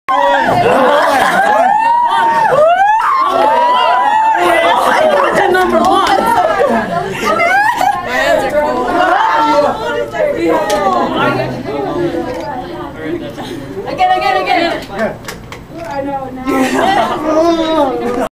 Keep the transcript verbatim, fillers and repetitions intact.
Number one. My hands are cold. Again, again, again. I know now.